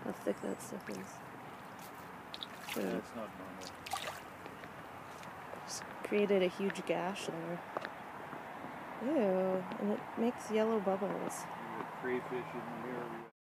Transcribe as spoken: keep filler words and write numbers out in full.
how thick that stuff is. So Yeah, it's not normal. just created a huge gash there. Ew, and it makes yellow bubbles. There's a crayfish in the area.